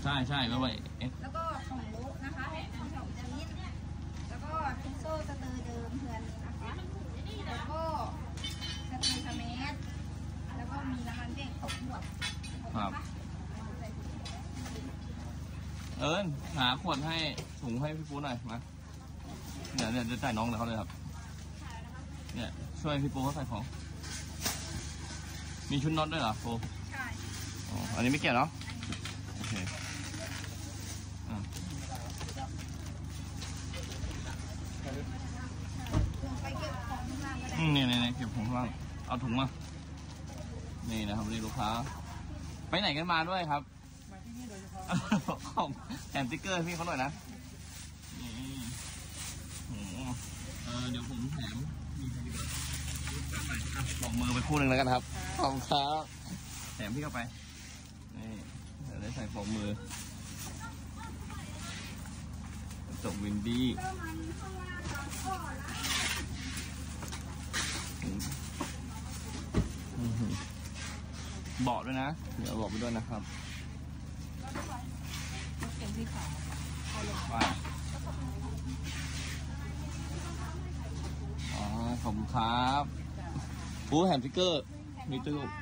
ใช่แล้วไปแล้วก็ของลุกนะคะของสองชนิดแล้วก็ทิโซ่สเตอร์เดิมเพื่อนนะคะแล้วก็สเตอร์สเมสแล้วก็มีน้ำมันเบรก6 ขวดครับหาขวดให้ถุงให้พี่ปูหน่อยมาเนี่ยจะจ่ายน้องเลยเขาเลยครับเนี่ยช่วยพี่ปูเขาใส่ของมีชุดน็อตด้วยเหรอปูใช่อ๋ออันนี้ไม่เกี่ยวเนาะโอเคไปเก็บของข้างล่างก็ได้เนี่ยเก็บของข้างล่างเอาถุงมานี่นะครับนี่ลูกค้าไปไหนกันมาด้วยครับมาที่นี่โดยเฉพาะของแถมสติ๊กเกอร์พี่เขาหน่อยนะเดี๋ยวผมแถมบอกมือไปคู่หนึ่งแล้วกันครับขอบคุณครับแถมพี่เข้าไปนี่เดี๋ยวได้ใส่ปลอกมือจบวินดี้บอกด้วยนะเดี๋ยวบอกไปด้วยนะครับเก็บที่ขาไปขอบคุณครับปูแถมสติ๊กเกอร์มีตู้